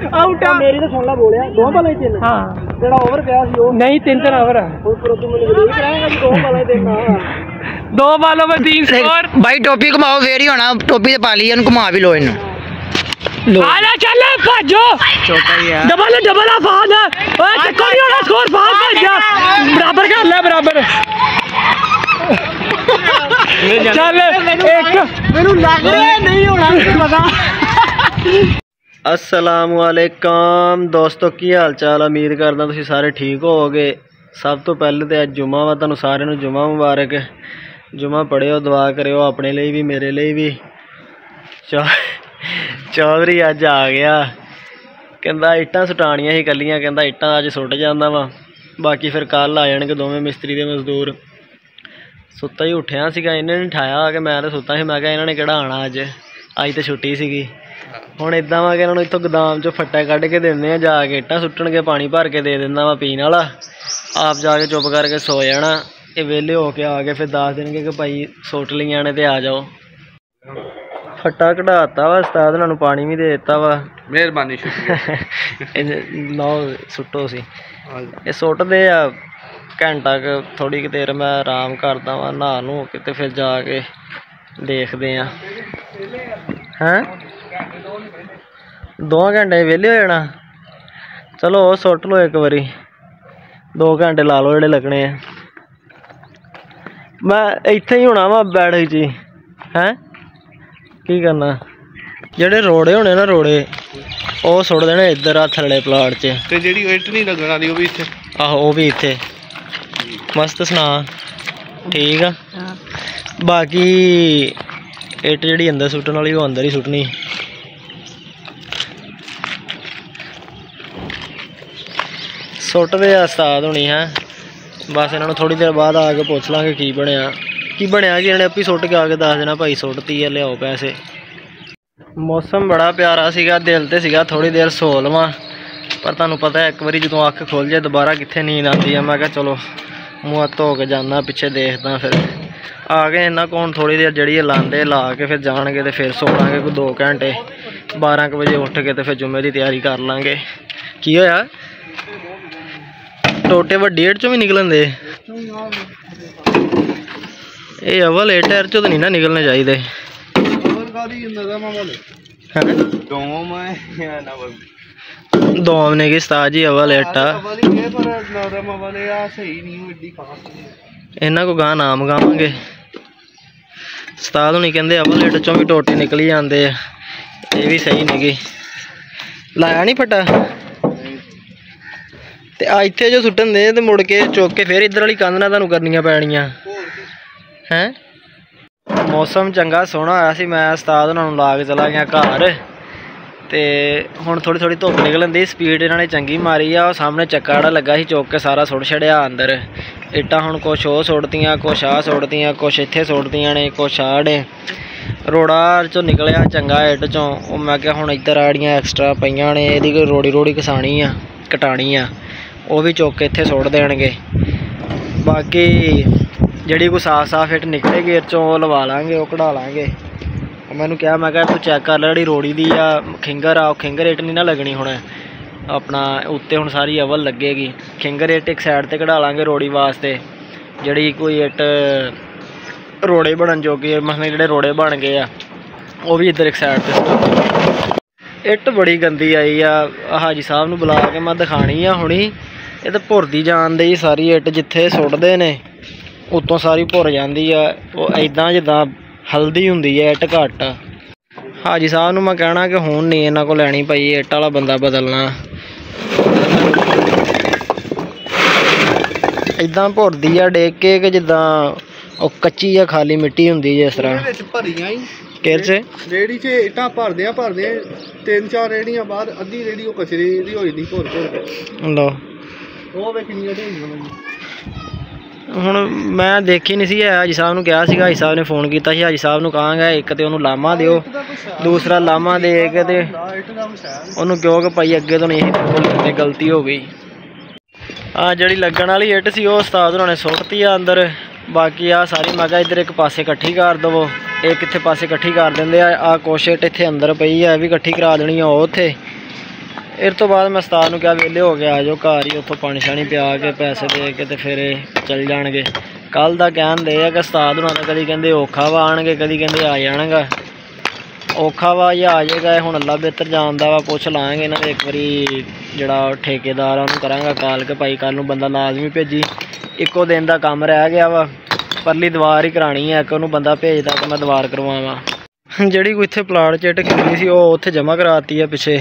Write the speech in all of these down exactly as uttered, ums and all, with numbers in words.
Out आ मेरी तो सुन ला बोलिया दो बाल तीन हां जेड़ा ओवर गया सी ओ नहीं तीन तीन ओवर है पर तू मैंने गरीब कराएगा कि दो बाल तीन दो बालों में तीन स्कोर भाई टोपी घुमाओ फेर ही होना टोपी ते पा ली इनको घुमा भी लो इन लो आजा चल भाजो चौका ही है डबल डबल फाल ओए चक्कर नहीं होना स्कोर फाल भाजा बराबर कर ले बराबर चल एक मेनू लग रहा नहीं होना पता अस्सलाम वालेकुम दोस्तों की हाल चाल उम्मीद करदा तुसीं सारे ठीक होवोगे। सब तो पहले तो अज जुम्मा वा तुहानूं सारिआं नूं जुम्मा मुबारक। जुम्मा पढ़िओ दुआ करिओ अपने लिए भी मेरे लिए भी। चौधरी अज आ गया कहंदा इट्टां सुटाणियां ही कल्लियां कहंदा इट्टां अज सुट जांदा वा बाकी फिर कल आ जाणगे दोवें मिस्त्री दे मजदूर। सुत्ता ही उठिया सीगा इन्हें नहीं उठाया कि मैं तो सुत्ता ही मैं कहा इन्होंने किहड़ा आना अज अज तो छुट्टी सीगी। हुण इदां वा कि इन्होंने इत्थों गोदाम चों फट्टा कढ के दिंदे आ जाके इट्टां सुट्टणगे पानी भर के दे दिंदा वा पीण वाला आप जाके चुप करके सो जाना। ये वेले होके आ के फिर दस देणगे कि भाई सुट लियां ने ते आ जाओ। फट्टा कढाता वा उस्ताद उन्हां नूं पानी भी दे दित्ता वा मेहरबानी शुक्रिया लो सुट्टो सी ये सुट्टदे आ घंटा क थोड़ी देर मैं आराम करदा वा नहा नू के ते फिर जाके देखते हैं हैं दो घंटे वेले हो जाना। चलो सुट लो एक बारी दो घंटे ला लो जेह्ड़े लगने मैं इत्थे ही होना वा बैठ जी हैं की करना जेह्ड़े रोड़े होने ना रोड़े ओह सुट देने इधर आ थल्ले प्लाट च ते जेह्ड़ी इट नहीं लगन आह्ली ओह भी इत्थे आहो ओह भी इत्थे मस्त सुना ठीक आ। बाकी इट जी अंदर सुट्टन वाली वो अंदर ही सुट्टनी। सुट्टदे उस्ताद होनी है बस इन्होंने थोड़ी देर बाद आके पुछ लांगे की बनया की बनया कि इन्हें अपनी सुट के आके दस देना भाई सुट्टती है लियाओ पैसे। मौसम बड़ा प्यारा सीगा दिल ते सीगा थोड़ी देर सो लवां पर तुहानूं पता है एक बारी जदों अख खुल जाए दोबारा कित्थे नींद आती है। मैं कहा चलो मूँह हत्थ धो के जाना पिछे देखदा फिर आ गए इन्ना को हुण थोड़ी देर जड़ी लांदे ला के फिर जाणगे ते फिर सो लांगे कोई दो घंटे बारह क बजे उठ के ते फिर जुम्मे की तैयारी कर लांगे। की होया टोटे वड्डी हेठ चों भी निकलन दे ये अवल एट एर चो तो नहीं ना निकलने चाहिए। दोम ने की उस्ताद जी अवल एटा इन्हां को गां नाम गावांगे। उस्ताद हुणी कहंदे अवल एट चों भी टोटे निकली जांदे ये भी सही नहीं लाया नहीं फटा ते आ इत्थे जो सुट्टन दे ते मुड़ के चुक के फिर इधर वाली कंध नाल तुहानूं करनियां पैणियां हैं। मौसम चंगा सोहना होया सी मैं उस्ताद उन्हां नूं ला के चला गया घर ते हुण थोड़ी थोड़ी धुप्प निकलन दी स्पीड इन्हां ने चंगी मारी आ। सामने चक्का जिहड़ा लगा सी चुक के सारा सुट छड़िया अंदर इट्टां हुण कुछ ओह सुट्टदियां कुछ आ सुट्टदियां कुछ इत्थे सुट्टदियां ने कुछ आ ने रोड़ा चों निकलिया चंगा इट चों ओह मैं क्या हुण इधर आड़ियां एक्सट्रा पईयां ने इहदी कोई रोड़ी रोड़ी घसानी आ कटानी आ वो भी चुक के इत्थे सुट देणगे। बाकी जिहड़ी कोई साफ साफ इट निकलेगी इट चों लवा लांगे वो कढ़ा लांगे। मैनूं कहा मैं कहा तू चैक कर लै जिहड़ी रोड़ी दी आ खिंगर आ खिंगर इट नहीं ना लगनी हुण अपना उत्ते हुण सारी अवल लगेगी खिंगर इट एक साइड ते कढ़ा लांगे रोड़ी वास्ते जिहड़ी कोई इट रोड़े बनन जोगी मतलब जिहड़े रोड़े बन गए आ वो भी इधर एक साइड ते। इट बड़ी गंदी आई आ हाजी साहब नूं बुला के मैं दिखानी आ हुणी ये तो भुरदी जान दे सारी इट जिथे सुट्टदे ने उत्तों सारी भुर जाती है वो इदां जिद्दां हल्दी हुंदी है इट घट। हाजी साहब नूं मैं कहना कि हुण नहीं इन्हां कोल लैनी पई इट वाला बंदा बदलना इदां भुरदी है डेग के कि जिद्दां ਉਹ ਕੱਚੀ ਜਾਂ ਖਾਲੀ ਮਿੱਟੀ ਹੁੰਦੀ ਜਿਸ ਤਰ੍ਹਾਂ ਵਿੱਚ ਭਰੀਆਂ ਹੀ ਕਿਹੜੇ ਚ ਰੇੜੀ 'ਚ ਇੱਟਾਂ ਭਰਦੇ ਆ ਭਰਦੇ ਤਿੰਨ ਚਾਰ ਰੇੜੀਆਂ ਬਾਅਦ ਅੱਧੀ ਰੇੜੀ ਉਹ ਕਚਰੇ ਦੀ ਹੋਈ ਦੀ ਭੁਰ ਭੁਰ ਕੇ ਲੋ ਉਹ ਵੇ ਕਿੰਨੀਆਂ ਢੇਰੀਆਂ। ਹੁਣ ਮੈਂ ਦੇਖੀ ਨਹੀਂ ਸੀ ਹਾਜੀ ਸਾਹਿਬ ਨੂੰ ਕਿਹਾ ਸੀਗਾ ਹਾਜੀ ਸਾਹਿਬ ਨੇ ਫੋਨ ਕੀਤਾ ਸੀ ਹਾਜੀ ਸਾਹਿਬ ਨੂੰ ਕਹਾਂਗਾ ਇੱਕ ਤੇ ਉਹਨੂੰ ਲਾਮਾ ਦਿਓ ਦੂਸਰਾ ਲਾਮਾ ਦੇ ਕੇ ਤੇ ਉਹਨੂੰ ਕਿਉਂ ਕਿ ਭਾਈ ਅੱਗੇ ਤੋਂ ਨਹੀਂ ਇਹ ਗਲਤੀ ਹੋ ਗਈ। ਆ ਜਿਹੜੀ ਲੱਗਣ ਵਾਲੀ ਇੱਟ ਸੀ ਉਹ ਉਸਤਾਦ ਉਹਨਾਂ ਨੇ ਸੁੱਟਤੀ ਆ ਅੰਦਰ। बाकी आ सारी मैं इधर एक पासे कट्ठी कर दवो एक इत्थे पासे कट्ठी कर देंगे आ कुछ इट इत्थे अंदर पई है भी कट्ठी करा देनी है उत्थे इस तो बाद मैं उस्ताद नूं क्या वेले हो गया आ जाओ घर ही, उत्थों पानी शानी पिया के पैसे दे के ते फिर चल जाणगे। कल दा कहण दे कि उस्ताद हुणां दा कदी कहंदे औखा वा आणगे, कदी कहंदे आ जाणगा। औखा वा या आ जाएगा हुण अल्लाह बेहतर जानदा वा। पुछ लांगे इन्हां दे एक वारी जिहड़ा ठेकेदार आ उहनूं करांगा कॉल के भाई कल नूं बंदा लाजमी भेजी, इक्को दिन दा काम रह गया वा, परली दीवार ही करानी है, कि उहनूं बंदा भेजदा ते मैं दीवार करवावां। जिहड़ी कोई इत्थे प्लाट चिट खरीदी सी ओह उत्थे जमा कराती है पिछे।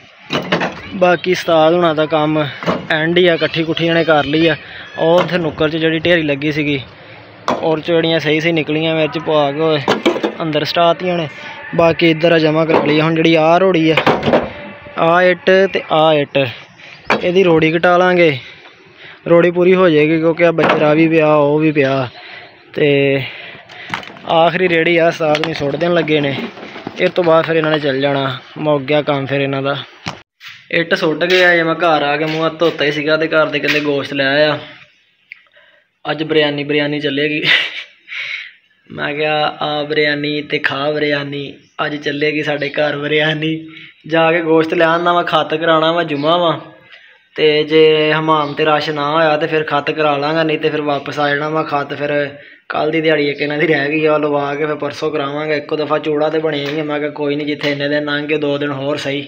बाकी उस्ताद हुणां दा काम एंड ही आ, कट्ठी कुट्ठी इहने कर ली है। और उत्थे नुक्कर च जिहड़ी ढेरी लगी सीगी और चिड़ियाँ सही सही निकलियां मिर्च पवा के अंदर सटातियां ने। बाकी इधर जमा करा ली। हुण जिहड़ी आ रोड़ी है, आ इट ते आ इट, इहदी रोड़ी घटा लांगे, रोड़ी पूरी हो जाएगी क्योंकि आ बजरा भी पिया वो भी पिया। ते आखिरी रेड़ी आ उस्ताद नहीं सुट देन लगे ने। इस तो बाद फिर इन्होंने चल जाना, मुक गया काम फिर इन्हों का। इट सुट गया जे मैं घर आ के मूँह हत्थ धोता ही सीगा, ते घर दे कहंदे गोश्त लै आया, अज बिरयानी बिरयानी चलेगी। मैं क्या आ बिरयानी ते खा बिरयानी, अज चलेगी साडे घर बिरयानी। जाके गोश्त लै आंदा वा, खत कराना वा, जुम्मा वा, ते जे हमाम ते रश ना होया तो फिर खत करा लांगा, नहीं तो फिर वापस आ जाना वा खत। फिर कल की दिहाड़ी एक इन्हां दी रह गई आ, लवा के फिर परसों करावांगा। इक्को दफ़ा चूड़ा तो बने ही। मैं कोई नहीं, जिथे इन्ने दिन लंघ गए दो दिन होर सही।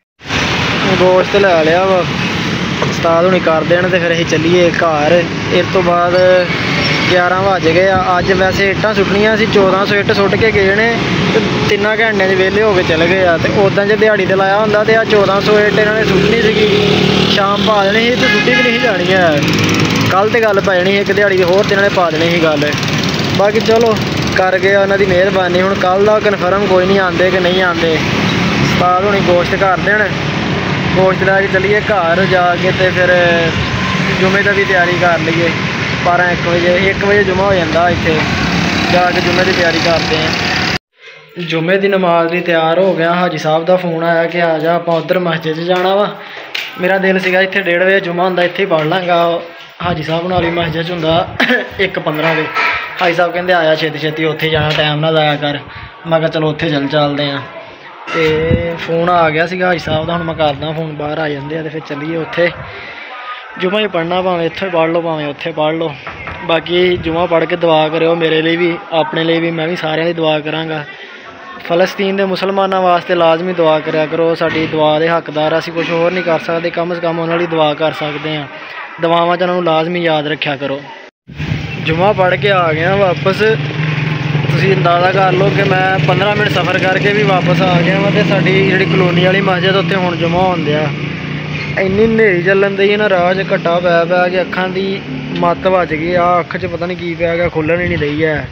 गोश्त लै लिया वा, उस्ताद हुणी कर देन ते फिर असीं चलीए घर। इस तो बाद ग्यारह बज गए। अज वैसे इट्टां सुट्टनियां सी, चौदह सौ इट्ट सुट के गए ने, ते तिन्नां घंटे च वेले हो के चले गए आ। ते उदां जे दिहाड़ी ते लाया हुंदा ते आ चौदह सौ इट्ट इन्हां ने सुट्टनी सीगी, शाम पा देनी ही ते सुट्टी भी नहीं जानी है। कल तो गल पै जानी एक दिहाड़ी दी होर, ते इन्हां ने पा देनी ही गल। बाकी चलो कर गए उन्हां दी मेहरबानी। हुण कल दा कन्फर्म कोई नहीं आंदे कि नहीं आंदे। उस्ताद हुणी गोश्त कर देन, गोश्त लै के चलीए घर। जाके ते फिर जुमे की भी तैयारी कर लीए। बारह एक बजे एक बजे जुमा हो जाता इत्थे, जाके जुमे की तैयारी करते हैं। जुमे की नमाज भी तैयार हो गया। हाजी साहब का फोन आया कि आ जा आप उधर मस्जिद च जाना वा। मेरा दिल सीगा इत्थे डेढ़ बजे जुमा हुंदा, इत्थे ही पढ़ लांगा। हाजी साहब नाली मस्जिद च हुंदा एक पंद्रह बजे। हाजी साहब कहते आया छेती छेती उत्थे जाना, टाइम ना लाया कर। मैं कहा चलो उत्थे चल चलते हैं। तो फोन आ गया सीगा हाजी साहब का, हुण मैं करदा फोन, बाहर आ जाते तो फिर चलीए उत्थे। जुमा ही पढ़ना, भावें इत्थे पढ़ लो भावें उत्थे पढ़ लो। बाकी जुमा पढ़ के दुआ करो मेरे लिए भी, अपने लिए भी, मैं भी सारिਆਂ ਦੀ दुआ करांगा। फलस्तीन के मुसलमानों वास्ते लाजमी दुआ करा करो, साडी दुआ के हकदार। असीं कुछ होर नहीं कर सकते, कम से कम उन्हां दी दुआ कर सकते हैं। दुआवां च उन्हां नूं लाजमी याद रखा करो। जुमा पढ़ के आ गया वापस। तुसीं अंदाज़ा कर लो कि मैं पंद्रह मिनट सफ़र करके भी वापस आ गया वा। ते साडी जिहड़ी कलोनी वाली मस्जिद उत्थे हुण जुमा होण दिया। इन्नी नेरी चलन दी ना, राह च घट्टा पै पै के अखां दी मत्त बज गई। आ अख च पता नहीं की पै गया, खुल्लन ही नहीं रही है।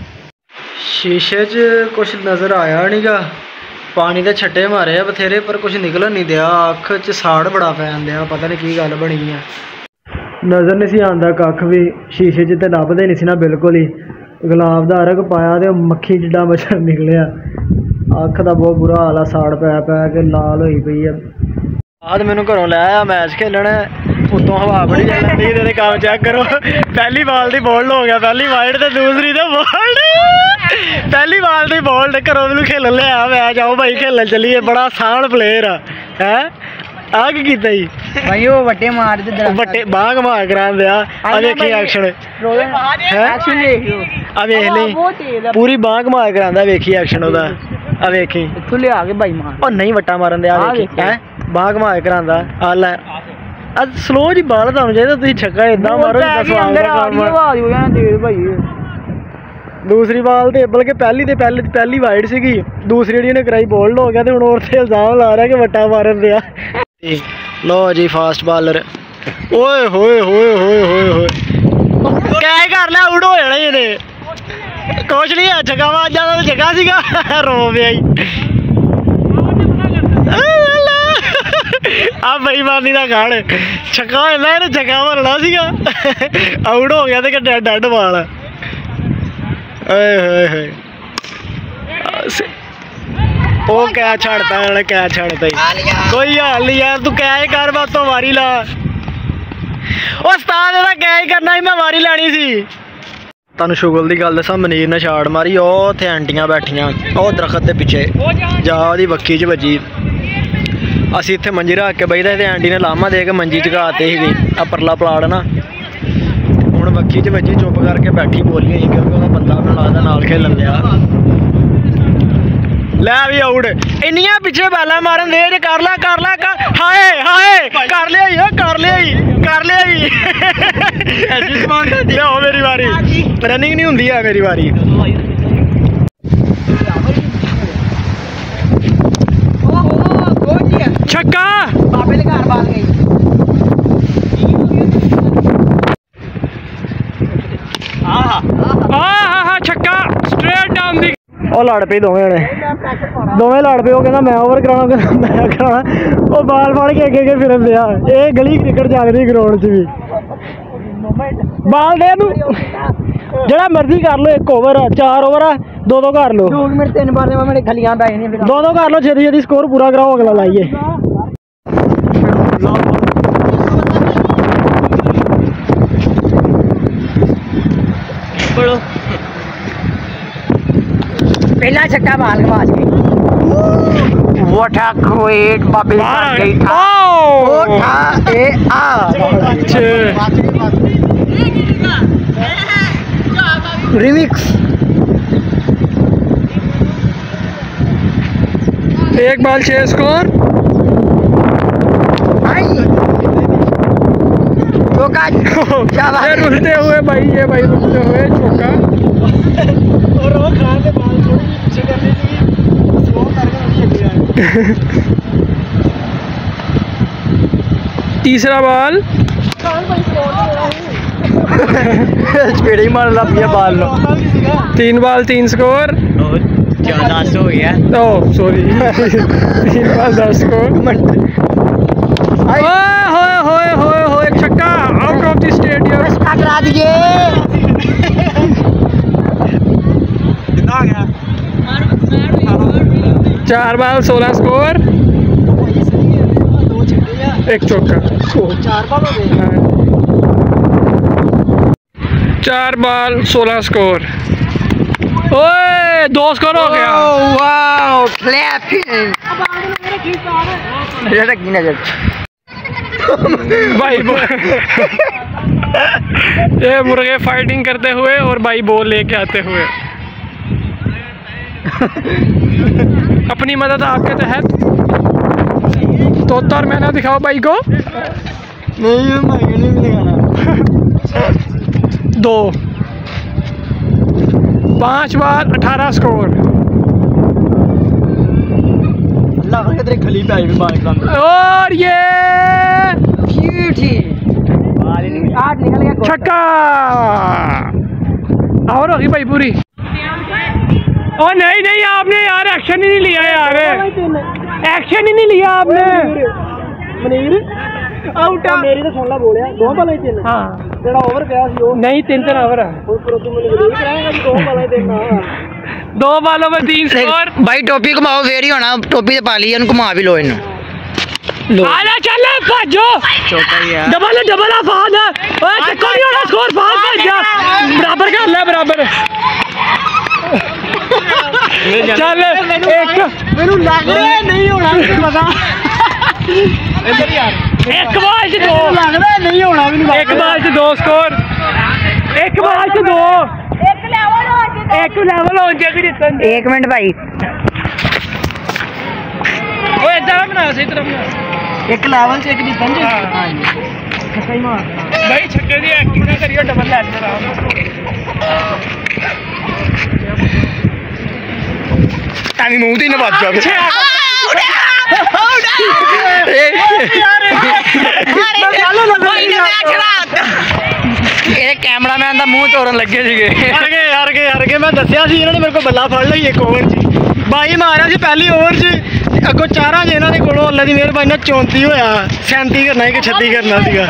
शीशे च कुछ नज़र आया नहीं गा, पानी के छट्टे मारे बथेरे पर कुछ निकलन नहीं दिया। अख च साड़ बड़ा पैन दिया, पता नहीं की गल बनी है। नज़र नहीं सी आंदा कख भी, शीशे च तो लभदे नहीं सी ना बिल्कुल ही। गुलाब का अरग पाया तो मक्खी जिड्डा मच्छर निकलिया। अख का बहुत बुरा हाल है, साड़ पै पै के लाल होई पई है। आज मैनू घरों लै आया मैच खेलने, उत्तों हवा बड़ी चलती है। काम चेक करो, पहली बाल दी बोल्ड हो गया, पहली वाइट तो दूसरी तो बोल्ड। पहली बाल दी बोल्ड, घरों मैनू खेलन ले आया मैच। आओ भाई खेलन चलीए, बड़ा आसान प्लेयर है। आ की कीता जी भाई, वो वट्टे मार दे, वट्टे बांग मार करा दिया। आ देखी एक्शन है, एक्शन देख लो, आ देख ले पूरी बांग मार करांदा। वेखी एक्शन ओदा, आ वेखी इत्थों ले आ के भाई मार। ओ नहीं वट्टा मारन दे, आ वेखी है बांग मार करांदा। आ ले आ स्लो जी बाल तुहानू चाहिदा, तुसीं छक्का इदां मारो जिद्दां स्वांग दा काम आवाज हो जाना तेज भाई। दूसरी बाल तो बल्कि पहली तो पहली पहली वाइड सीगी, दूसरी जी ने कराई बोल्ड हो गया। तो हुण उत्थे इल्जाम ला रहा कि वट्टा मारन दिया। लो जी फास्ट बॉलर, ओए होए होए होए होए होए क्या कर लिया, आउट हो जाना इहने। कुछ नहीं है, छक्का मार जाना तो छक्का सीगा, रो पिया आ बेईमानी का गढ़। छक्का हो जाना इहने, छक्का मारना सीगा, आउट हो गया तो डेड बॉल। ओ क्या छड़ता है, क्या छड़ता ही कोई हाल नहीं यार। तू क्या ही कर, मैं तो वारी ला। उस्ताद दा क्या ही करना ही, मैं वारी लैनी सी। तुहानू शुगल की गल दसा, मनीर ने छाड़ मारी, उत्थे आंटियां बैठियां, ओ दरखत के पिछे जा ओहदी बक्खी च बजी। ਅਸੀਂ ਇੱਥੇ ਮੰਜੀ ਰੱਖ ਕੇ ਬਈਦਾ ਤੇ ਆਂਟੀ ਨੇ ਲਾਮਾ ਦੇ ਕੇ ਮੰਜੀ ਚਕਾਤੇ ਸੀਗੀ ਆ ਪਰਲਾ ਪਲਾੜ ਨਾ ਹੁਣ ਵੱਖੀ 'ਚ ਵੱਜੀ ਚੁੱਪ ਕਰਕੇ ਬੈਠੀ ਬੋਲੀ ਸੀ ਕਿਉਂਕਿ ਉਹਦਾ ਬੰਦਾ ਮੈਨੂੰ ਲੱਗਦਾ ਨਾਲ ਖੇਲਣ ਲਿਆ ਲੈ ਵੀ ਆਊਟ ਇੰਨੀਆਂ ਪਿੱਛੇ ਬਾਲਾਂ ਮਾਰਨ ਦੇ ਜੇ ਕਰ ਲੈ ਕਰ ਲੈ ਹਾਏ ਹਾਏ ਕਰ ਲਿਆ ਹੀ ਕਰ ਲਿਆ ਹੀ ਕਰ ਲਿਆ ਹੀ ਲਿਆਓ ਮੇਰੀ ਵਾਰੀ ਰਨਿੰਗ ਨਹੀਂ ਹੁੰਦੀ ਆ ਮੇਰੀ ਵਾਰੀ छक्का बाबे के घर बाल गई आहा छक्का स्ट्रेट डाउन दी ਉਹ ਲੜ ਪਏ ਦੋਵੇਂ ਜਣੇ ਦੋਵੇਂ ਲੜ ਪਏ ਉਹ ਕਹਿੰਦਾ ਮੈਂ ਓਵਰ ਕਰਾਉਣਾ ਕਹਿੰਦਾ ਮੈਂ ਕਰਾਉਣਾ ਉਹ ਬਾਲ ਫੜ ਕੇ ਅੱਗੇ ਅੱਗੇ ਫਿਰਨ ਦਿਆ ਇਹ ਗਲੀ ਕ੍ਰਿਕਟ ਚੱਲਦੀ ਗਰਾਊਂਡ 'ਚ ਵੀ ਬਾਲ ਦੇ ਤੂੰ ਜਿਹੜਾ ਮਰਜ਼ੀ ਕਰ ਲਓ ਇੱਕ ਓਵਰ ਆ ਚਾਰ ਓਵਰ ਆ ਦੋ ਦੋ ਕਰ ਲਓ दो मिनट तीन बार मेरे खलियां पै जानियां ਦੋ ਦੋ ਕਰ ਲਓ ਛੇਤੀ ਛੇਤੀ ਸਕੋਰ ਪੂਰਾ ਕਰਾਓ ਅਗਲਾ ਲਾਈਏ पहला छक्का बाल गवाच गई What a great बाबे गई था उठा ए आ रिमिक्स एक बाल छह स्कोर ये रुलते हुए भाई ये भाई रुलते हुए चौका और वो खान के बाल थोड़ी पीछे करने की स्लो करके तीसरा बॉल स्पीड ही मार लग गया बाल लो तीन बॉल तीन स्कोर ज्यादा हो गया ओ सॉरी तीन बॉल दस स्कोर ओए होए होए होए होए एक छक्का आउट ऑफ द स्टेडियम करा दिए कितना आ गया चार बॉल सोलह स्कोर एक चौका चार बाल हो गए चार बॉल सोलह स्कोर ओए दो स्कोर हो गया वाओ क्लैपिंग नजर की नजर भाई ये मुर्गे फाइटिंग करते हुए और भाई बॉल लेके आते हुए अपनी मदद आपके तहत तोता और मैंने दिखाओ भाई को नहीं मैं नहीं दिखाना दो पांच बार अठारह स्कोर अल्लाह का तेरे खली पे आई भी बाल का और ये ब्यूटी आठ निकल गया छक्का और होगी भाई पूरी ओ नहीं नहीं आपने यार एक्शन ही नहीं लिया यार एक्शन ही नहीं लिया आपने मनीर आउट मेरी तो सुन ला बोलिया दो बाल ही तीन हाँ जेड़ा ओवर गया सी ओ नहीं तीन तीन ओवर है और पर तू मैंने गरीब कराएगा कि दो बाल ही देखना दो बालों में तीन स्कोर भाई टोपी घुमाओ फेर ही होना टोपी ते पा ली घुमा भी लो इन आला चल भाजो चौका ही है डबल डबल आफाद है ओए चक्कर नहीं होना स्कोर फाद भाज जा बराबर कर ले बराबर चल एक मेनू लग रहा नहीं होना पता इधर यार एक बाल च दो लग रहा नहीं होना मेनू एक बाल च दो स्कोर एक बाल च दो एक लेवल हो जाए एक लेवल हो जाए भी एक मिनट भाई ओए इधर बना सही तरफ बना एक लेवल से एक डिफेंस हां सही मार भाई छक्के दी एक्टिंग ना करियो डबल ले रहा तानी मुंह दी ना बात जा कैमरामैन का मुंह तोड़न लगे थे यार के यार के यार के मैं दसिया सी इन्होंने मेरे को बल्ला फड़ ली एक ओवर च बाई मारिया सी पहली ओवर च अगो चारा जे इन्होंने कोलों अल्लाह दी मेहरबानी नाल चौंती होया सैंती करना है कि छत्ती करना सीगा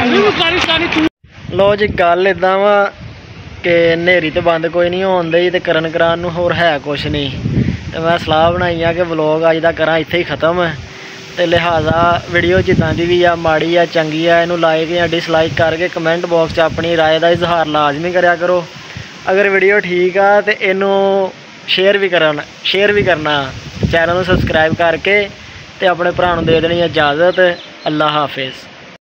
लो जी गल इदां वा कि नेरी तो बंद कोई नहीं होन दई ते करन करान नूं होर है कुछ नहीं ते मैं सलाह बनाई आ कि व्लॉग अज दा करां इत्थे ही खत्म ते लिहाजा वीडियो जिद्दां दी भी आ माड़ी आ चंगी आ इनू लाइक या डिसलाइक करके कमेंट बॉक्स च अपनी राय का इजहार लाजमी करा करो अगर वीडियो ठीक आ तो इनू शेयर भी करन शेयर भी करना चैनल नू सबसक्राइब करके ਤੇ ਆਪਣੇ ਭਰਾ ਨੂੰ ਦੇ ਦੇਣੀ ਇਜਾਜ਼ਤ। ਅੱਲਾ ਹਾਫਿਜ਼।